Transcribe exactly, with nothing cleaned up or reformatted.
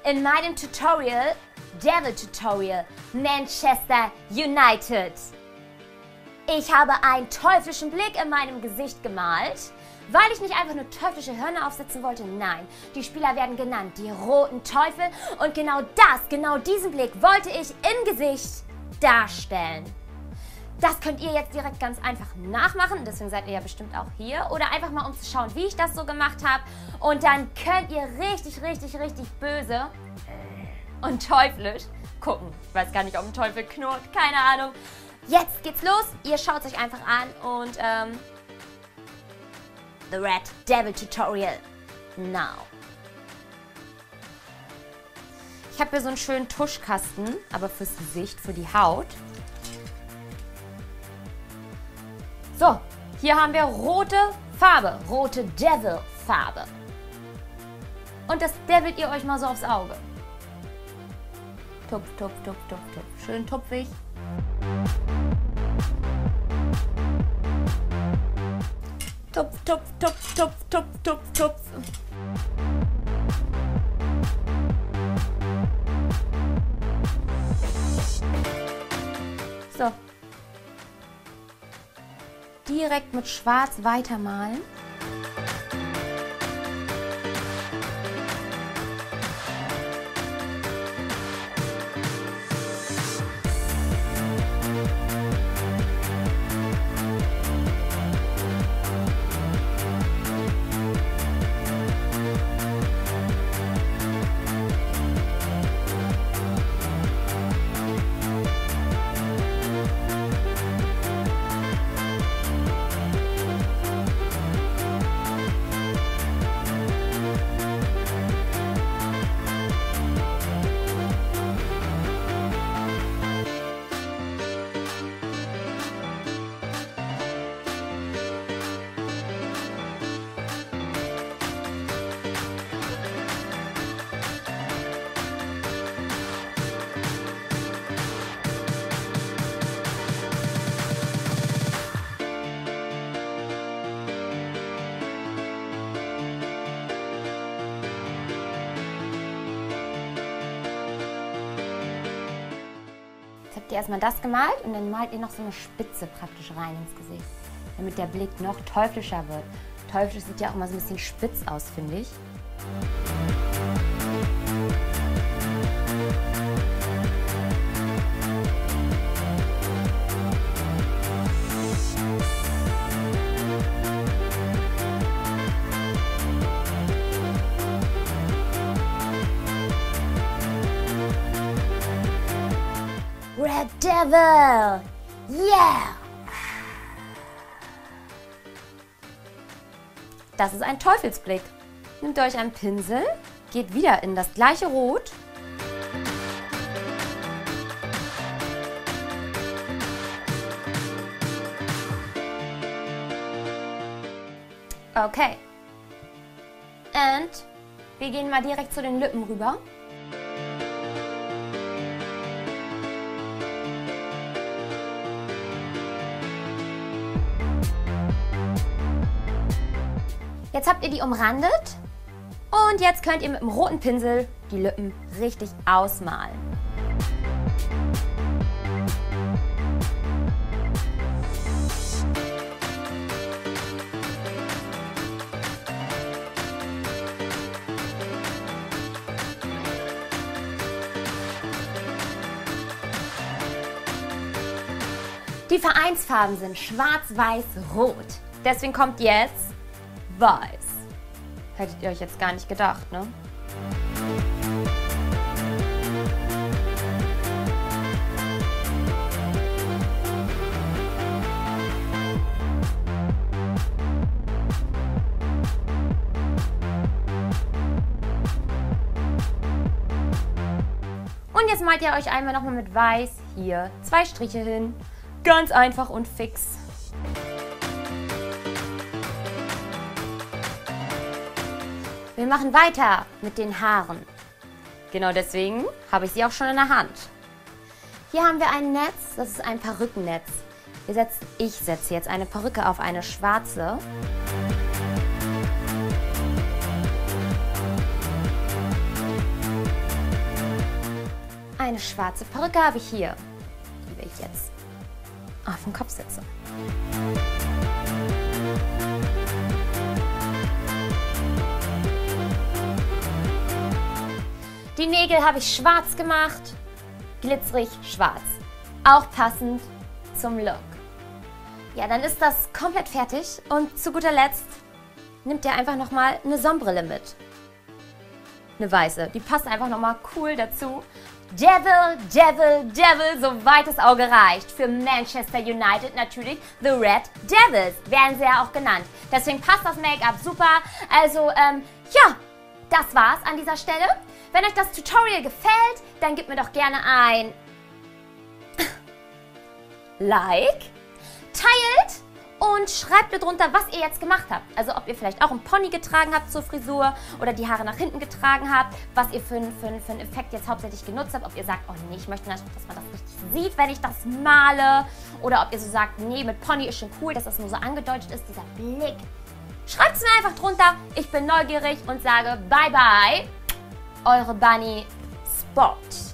in meinem Tutorial, Devil Tutorial, Manchester United. Ich habe einen teuflischen Blick in meinem Gesicht gemalt, weil ich nicht einfach nur teuflische Hörner aufsetzen wollte. Nein, die Spieler werden genannt, die roten Teufel. Und genau das, genau diesen Blick wollte ich im Gesicht darstellen. Das könnt ihr jetzt direkt ganz einfach nachmachen, deswegen seid ihr ja bestimmt auch hier. Oder einfach mal, um zu schauen, wie ich das so gemacht habe. Und dann könnt ihr richtig, richtig, richtig böse und teuflisch gucken. Ich weiß gar nicht, ob ein Teufel knurrt, keine Ahnung. Jetzt geht's los, ihr schaut es euch einfach an und ähm, The Red Devil Tutorial now. Ich habe hier so einen schönen Tuschkasten, aber fürs Gesicht, für die Haut. So, hier haben wir rote Farbe, rote Devil-Farbe. Und das develt ihr euch mal so aufs Auge. Tupf, tupf, tupf, tupf, tupf. Schön tupfig. Tupf, tupf, tupf, tupf, tupf, tupf, tupf. So. Direkt mit Schwarz weitermalen. Jetzt habt ihr erstmal das gemalt und dann malt ihr noch so eine Spitze praktisch rein ins Gesicht, damit der Blick noch teuflischer wird. Teuflisch sieht ja auch immer so ein bisschen spitz aus, finde ich. Red Devil! Yeah! Das ist ein Teufelsblick. Nehmt euch einen Pinsel, geht wieder in das gleiche Rot. Okay. Und wir gehen mal direkt zu den Lippen rüber. Jetzt habt ihr die umrandet und jetzt könnt ihr mit dem roten Pinsel die Lippen richtig ausmalen. Die Vereinsfarben sind schwarz, weiß, rot. Deswegen kommt jetzt weiß. Hättet ihr euch jetzt gar nicht gedacht, ne? Und jetzt malt ihr euch einmal nochmal mit weiß hier zwei Striche hin. Ganz einfach und fix. Wir machen weiter mit den Haaren. Genau deswegen habe ich sie auch schon in der Hand. Hier haben wir ein Netz, das ist ein Perückennetz. Wir setzen, ich setze jetzt eine Perücke auf eine schwarze. Meine schwarze Perücke habe ich hier, die will ich jetzt auf den Kopf setzen. Die Nägel habe ich schwarz gemacht, glitzerig schwarz. Auch passend zum Look. Ja, dann ist das komplett fertig und zu guter Letzt nimmt ihr einfach nochmal eine Sonnenbrille mit. Eine weiße, die passt einfach nochmal cool dazu. Devil, Devil, Devil, soweit das Auge reicht. Für Manchester United natürlich The Red Devils, werden sie ja auch genannt. Deswegen passt das Make-up super. Also, ähm, ja, das war's an dieser Stelle. Wenn euch das Tutorial gefällt, dann gebt mir doch gerne ein Like, teilt und schreibt mir drunter, was ihr jetzt gemacht habt. Also ob ihr vielleicht auch einen Pony getragen habt zur Frisur oder die Haare nach hinten getragen habt, was ihr für, für, für einen Effekt jetzt hauptsächlich genutzt habt. Ob ihr sagt, oh nee, ich möchte natürlich, dass man das richtig sieht, wenn ich das male. Oder ob ihr so sagt, nee, mit Pony ist schon cool, dass das nur so angedeutet ist, dieser Blick. Schreibt es mir einfach drunter. Ich bin neugierig und sage bye bye, eure Bunny Spot.